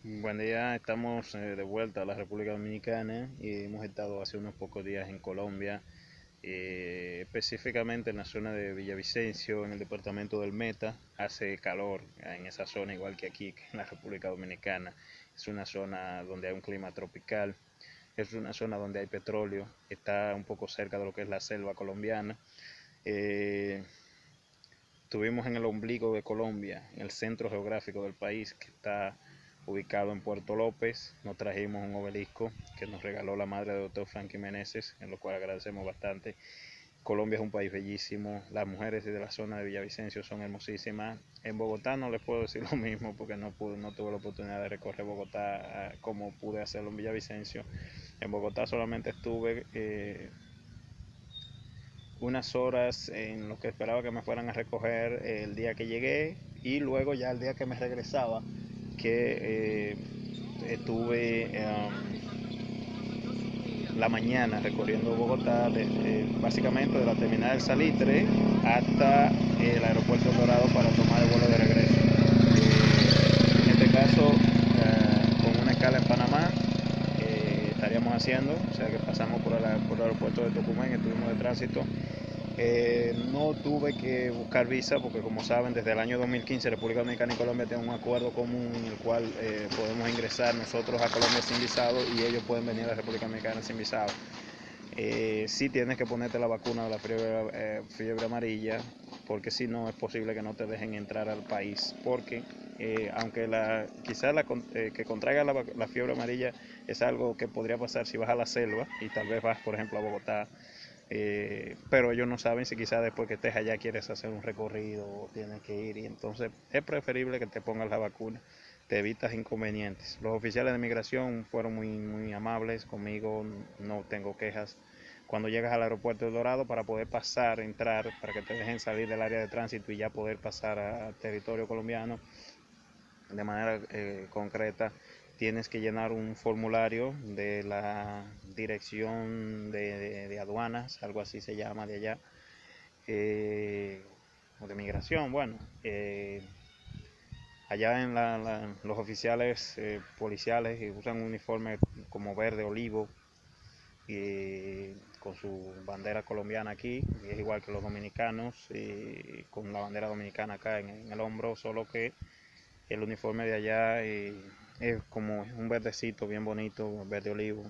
Buen día, estamos de vuelta a la República Dominicana y hemos estado hace unos pocos días en Colombia, específicamente en la zona de Villavicencio, en el departamento del Meta. Hace calor en esa zona, igual que aquí en la República Dominicana. Es una zona donde hay un clima tropical, es una zona donde hay petróleo, está un poco cerca de lo que es la selva colombiana. Eh, Estuvimos en el ombligo de Colombia, en el centro geográfico del país, que está ubicado en Puerto López. Nos trajimos un obelisco que nos regaló la madre de doctor Frankie Meneses, en lo cual agradecemos bastante. Colombia es un país bellísimo, las mujeres de la zona de Villavicencio son hermosísimas. En Bogotá no les puedo decir lo mismo porque no tuve la oportunidad de recorrer Bogotá como pude hacerlo en Villavicencio. En Bogotá solamente estuve unas horas en lo que esperaba que me fueran a recoger el día que llegué, y luego ya el día que me regresaba, que estuve la mañana recorriendo Bogotá, básicamente de la terminal del Salitre hasta el aeropuerto El Dorado para tomar el vuelo de regreso. En este caso, con una escala en Panamá, estaríamos haciendo, o sea que pasamos por el aeropuerto de Tocumen, estuvimos de tránsito. No tuve que buscar visa porque, como saben, desde el año 2015 República Dominicana y Colombia tienen un acuerdo común en el cual podemos ingresar nosotros a Colombia sin visado y ellos pueden venir a la República Dominicana sin visado. Sí tienes que ponerte la vacuna de la fiebre amarilla, porque si no es posible que no te dejen entrar al país, porque aunque quizás que contraiga la fiebre amarilla es algo que podría pasar si vas a la selva y tal vez vas, por ejemplo, a Bogotá, pero ellos no saben si quizás después que estés allá quieres hacer un recorrido o tienes que ir, y entonces es preferible que te pongas la vacuna, te evitas inconvenientes. Los oficiales de migración fueron muy amables conmigo, no tengo quejas. Cuando llegas al aeropuerto de Dorado, para poder pasar, entrar, para que te dejen salir del área de tránsito y ya poder pasar a territorio colombiano de manera concreta, tienes que llenar un formulario de la dirección de aduanas, algo así se llama de allá, o de migración. Bueno, allá los oficiales policiales usan un uniforme como verde olivo, con su bandera colombiana aquí, y es igual que los dominicanos, con la bandera dominicana acá en el hombro, solo que el uniforme de allá es como un verdecito bien bonito, verde olivo.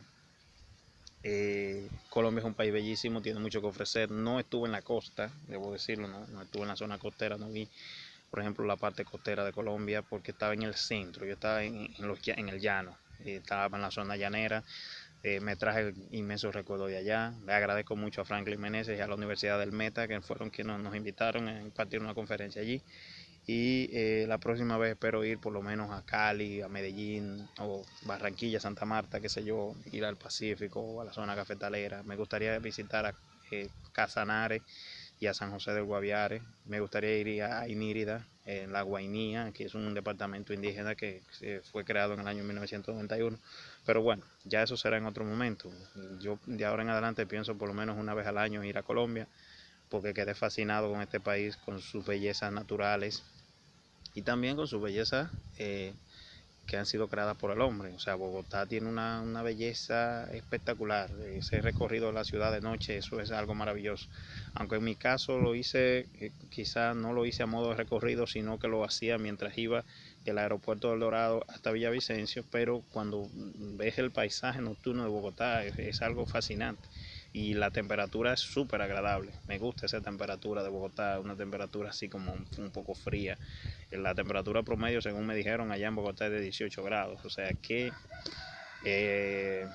Colombia es un país bellísimo, tiene mucho que ofrecer. No estuve en la costa, debo decirlo, no estuve en la zona costera, no vi, por ejemplo, la parte costera de Colombia porque estaba en el centro, yo estaba en el llano, estaba en la zona llanera. Me traje inmensos recuerdos de allá. Le agradezco mucho a Franklin Meneses y a la Universidad del Meta, que fueron quienes nos invitaron a impartir una conferencia allí. Y la próxima vez espero ir por lo menos a Cali, a Medellín o Barranquilla, Santa Marta, qué sé yo, ir al Pacífico o a la zona cafetalera. Me gustaría visitar a Casanare y a San José del Guaviare. Me gustaría ir a Inírida, en la Guainía, que es un departamento indígena que fue creado en el año 1991. Pero bueno, ya eso será en otro momento. Yo de ahora en adelante pienso por lo menos una vez al año ir a Colombia, porque quedé fascinado con este país, con sus bellezas naturales y también con sus bellezas que han sido creadas por el hombre. O sea, Bogotá tiene una belleza espectacular. Ese recorrido de la ciudad de noche, eso es algo maravilloso. Aunque en mi caso lo hice, quizás no lo hice a modo de recorrido, sino que lo hacía mientras iba del aeropuerto del Dorado hasta Villavicencio, pero cuando ves el paisaje nocturno de Bogotá es algo fascinante. Y la temperatura es súper agradable. Me gusta esa temperatura de Bogotá, una temperatura así como un poco fría. La temperatura promedio, según me dijeron, allá en Bogotá es de 18 grados. O sea que eh,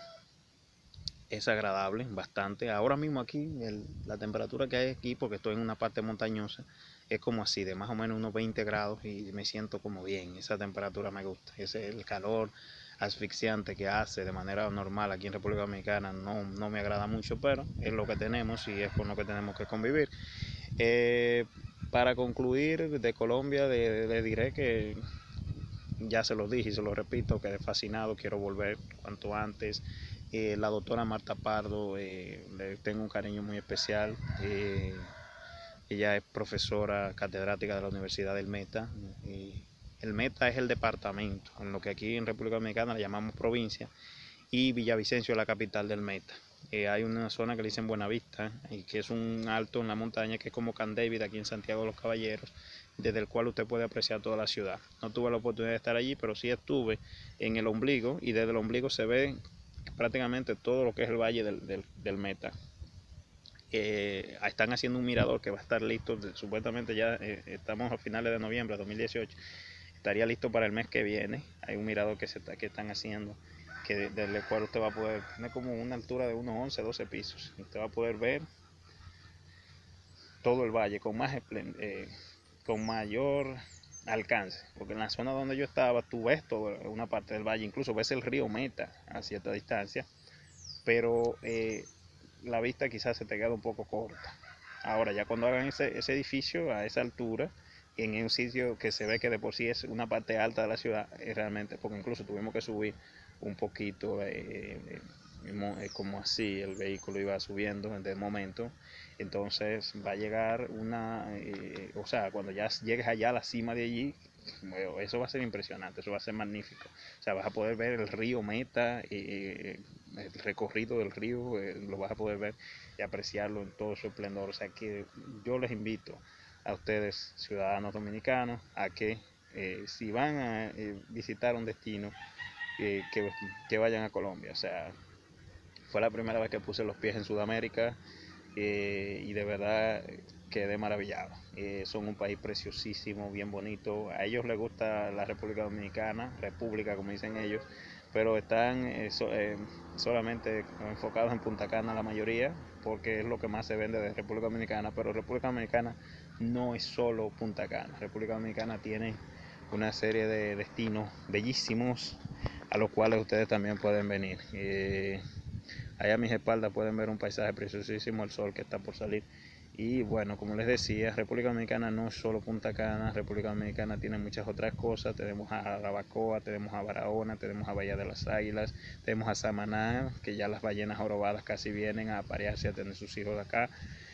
es agradable bastante. Ahora mismo aquí, la temperatura que hay aquí, porque estoy en una parte montañosa, es como así, de más o menos unos 20 grados, y me siento como bien. Esa temperatura me gusta. Ese, el calor asfixiante que hace de manera normal aquí en República Dominicana no me agrada mucho, pero es lo que tenemos y es con lo que tenemos que convivir. Eh, para concluir, de Colombia le diré que ya se los dije y se los repito, quedé fascinado, quiero volver cuanto antes. La doctora Marta Pardo, le tengo un cariño muy especial. Ella es profesora catedrática de la Universidad del Meta, El Meta es el departamento, en lo que aquí en República Dominicana le llamamos provincia, y Villavicencio es la capital del Meta. Hay una zona que le dicen Buenavista, y que es un alto en la montaña que es como Can David aquí en Santiago de los Caballeros, desde el cual usted puede apreciar toda la ciudad. No tuve la oportunidad de estar allí, pero sí estuve en el ombligo, y desde el ombligo se ve prácticamente todo lo que es el valle del Meta. Están haciendo un mirador que va a estar listo, supuestamente ya estamos a finales de noviembre de 2018, estaría listo para el mes que viene. Hay un mirador que están haciendo, desde el cual usted va a poder, tiene como una altura de unos 11, 12 pisos, usted va a poder ver todo el valle con mayor alcance, porque en la zona donde yo estaba tú ves toda una parte del valle, incluso ves el río Meta a cierta distancia, pero la vista quizás se te queda un poco corta. Ahora, ya cuando hagan ese edificio a esa altura, en un sitio que se ve que de por sí es una parte alta de la ciudad, realmente, porque incluso tuvimos que subir un poquito, como así el vehículo iba subiendo de momento. Entonces va a llegar o sea, cuando ya llegues allá a la cima de allí, bueno, eso va a ser impresionante, eso va a ser magnífico. O sea, vas a poder ver el río Meta, el recorrido del río, lo vas a poder ver y apreciarlo en todo su esplendor. O sea que yo les invito a ustedes, ciudadanos dominicanos, a que si van a visitar un destino, que vayan a Colombia. O sea, fue la primera vez que puse los pies en Sudamérica, y de verdad quedé maravillado. Son un país preciosísimo, bien bonito. A ellos les gusta la República Dominicana, República como dicen ellos, pero están solamente enfocados en Punta Cana la mayoría, porque es lo que más se vende de República Dominicana. Pero República Dominicana no es solo Punta Cana. República Dominicana tiene una serie de destinos bellísimos a los cuales ustedes también pueden venir. Allá a mis espaldas pueden ver un paisaje preciosísimo, el sol que está por salir. Y bueno, como les decía, República Dominicana no es solo Punta Cana. República Dominicana tiene muchas otras cosas. Tenemos a Jarabacoa, tenemos a Barahona, tenemos a Bahía de las Águilas, tenemos a Samaná, que ya las ballenas jorobadas casi vienen a aparearse, a tener sus hijos de acá.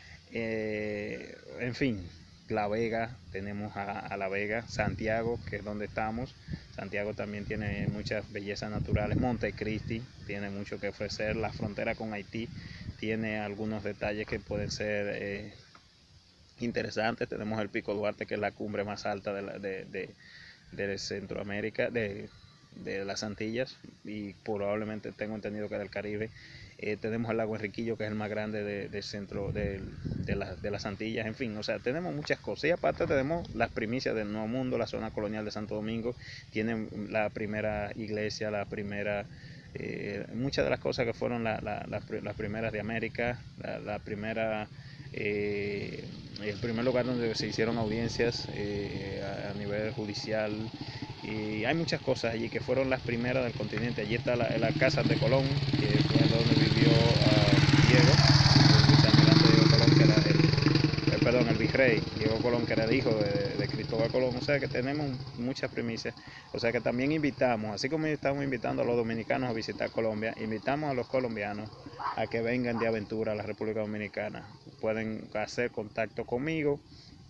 En fin, La Vega, tenemos a La Vega, Santiago, que es donde estamos. Santiago también tiene muchas bellezas naturales. Montecristi tiene mucho que ofrecer. La frontera con Haití tiene algunos detalles que pueden ser interesantes. Tenemos el Pico Duarte, que es la cumbre más alta de Centroamérica, de las Antillas, y probablemente tengo entendido que del Caribe. Tenemos el lago Enriquillo, que es el más grande del centro de las Antillas. En fin, o sea, tenemos muchas cosas. Y aparte tenemos las primicias del Nuevo Mundo. La zona colonial de Santo Domingo tiene la primera iglesia, muchas de las cosas que fueron las primeras de América, la primera, el primer lugar donde se hicieron audiencias a nivel judicial. Y hay muchas cosas allí que fueron las primeras del continente. Allí está la casa de Colón, que fue donde vivió Diego, el vicealmirante Diego Colón, que era el virrey Diego Colón, que era el hijo de Cristóbal Colón. O sea que tenemos muchas primicias. O sea que también invitamos, así como estamos invitando a los dominicanos a visitar Colombia, invitamos a los colombianos a que vengan de aventura a la República Dominicana. Pueden hacer contacto conmigo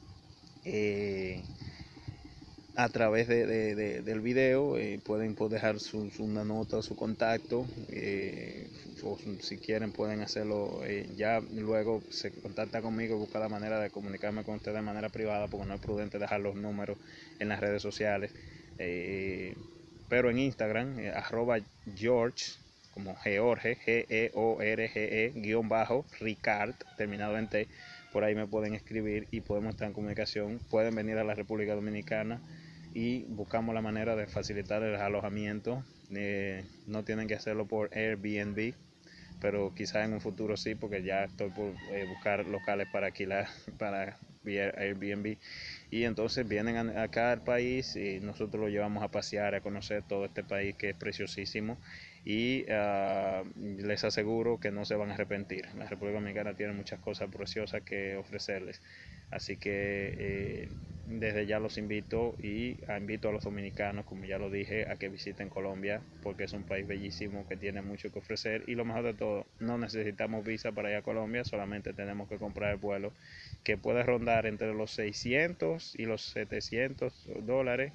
a través del video. Pueden dejar una nota, su contacto, o si quieren pueden hacerlo. Ya luego se contacta conmigo y busca la manera de comunicarme con ustedes de manera privada, porque no es prudente dejar los números en las redes sociales. Pero en Instagram, @George, como George, George, Ricard, terminado en T. Por ahí me pueden escribir y podemos estar en comunicación. Pueden venir a la República Dominicana y buscamos la manera de facilitar el alojamiento. No tienen que hacerlo por Airbnb, pero quizás en un futuro sí, porque ya estoy por buscar locales para alquilar para Airbnb. Y entonces vienen acá al país y nosotros lo llevamos a pasear, a conocer todo este país que es preciosísimo, y les aseguro que no se van a arrepentir. La República Dominicana tiene muchas cosas preciosas que ofrecerles. Así que desde ya los invito invito a los dominicanos, como ya lo dije, a que visiten Colombia, porque es un país bellísimo que tiene mucho que ofrecer. Y lo mejor de todo, no necesitamos visa para ir a Colombia, solamente tenemos que comprar el vuelo, que puede rondar entre los 600 y los $700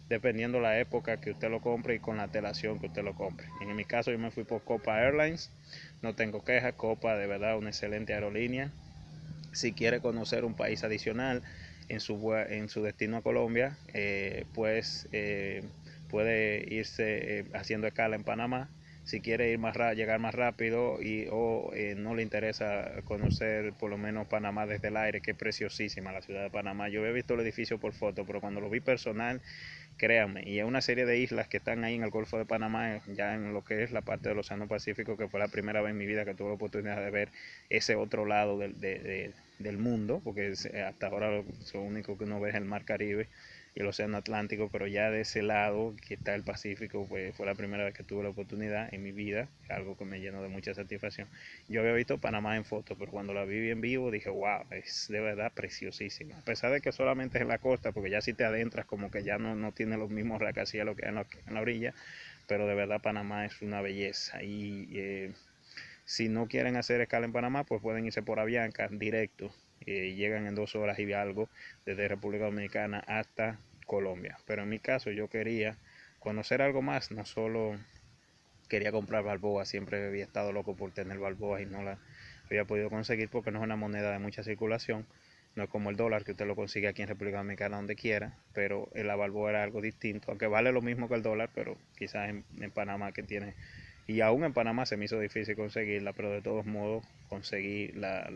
dependiendo la época que usted lo compre y con la antelación que usted lo compre. En mi caso yo me fui por Copa Airlines, no tengo quejas, Copa de verdad una excelente aerolínea. Si quiere conocer un país adicional en su destino a Colombia, pues puede irse haciendo escala en Panamá. Si quiere ir llegar más rápido o no le interesa conocer por lo menos Panamá desde el aire, que es preciosísima la ciudad de Panamá. Yo había visto el edificio por foto, pero cuando lo vi personal, créanme, y es una serie de islas que están ahí en el Golfo de Panamá, ya en lo que es la parte del Océano Pacífico, que fue la primera vez en mi vida que tuve la oportunidad de ver ese otro lado del mundo, porque hasta ahora lo único que uno ve es el Mar Caribe y el Océano Atlántico, pero ya de ese lado que está el Pacífico, pues fue la primera vez que tuve la oportunidad en mi vida, algo que me llenó de mucha satisfacción. Yo había visto Panamá en fotos, pero cuando la vi en vivo dije, wow, es de verdad preciosísima. A pesar de que solamente es en la costa, porque ya si te adentras como que ya no tiene los mismos rascacielos que hay en la orilla, pero de verdad Panamá es una belleza. Y si no quieren hacer escala en Panamá, pues pueden irse por Avianca directo. Llegan en 2 horas y algo desde República Dominicana hasta Colombia. Pero en mi caso yo quería conocer algo más, no solo quería comprar balboa, siempre había estado loco por tener balboa y no la había podido conseguir porque no es una moneda de mucha circulación, no es como el dólar que usted lo consigue aquí en República Dominicana donde quiera, pero la balboa era algo distinto, aunque vale lo mismo que el dólar, pero quizás en Panamá que tiene, y aún en Panamá se me hizo difícil conseguirla, pero de todos modos conseguí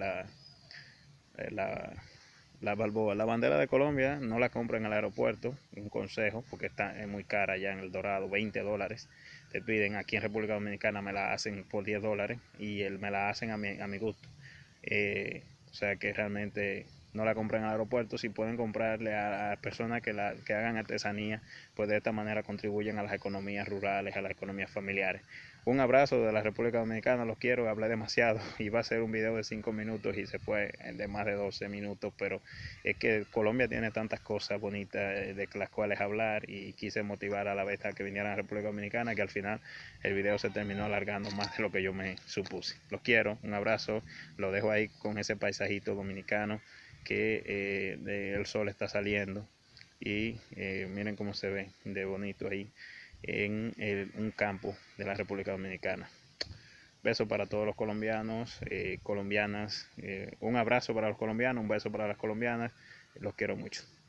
la, la balboa. La bandera de Colombia no la compra en el aeropuerto, un consejo, porque es muy cara ya en el Dorado, $20 te piden. Aquí en República Dominicana me la hacen por $10 y me la hacen a mi gusto. O sea que realmente no la compran en el aeropuerto. Si pueden comprarle a personas que hagan artesanía, pues de esta manera contribuyen a las economías rurales, a las economías familiares. Un abrazo de la República Dominicana, los quiero, hablé demasiado. Iba a ser un video de 5 minutos y se fue de más de 12 minutos, pero es que Colombia tiene tantas cosas bonitas de las cuales hablar y quise motivar a la vez a que vinieran a la República Dominicana, que al final el video se terminó alargando más de lo que yo me supuse. Los quiero, un abrazo, lo dejo ahí con ese paisajito dominicano que el sol está saliendo y miren cómo se ve de bonito ahí en un campo de la República Dominicana. Beso para todos los colombianos, colombianas, un abrazo para los colombianos, un beso para las colombianas, los quiero mucho.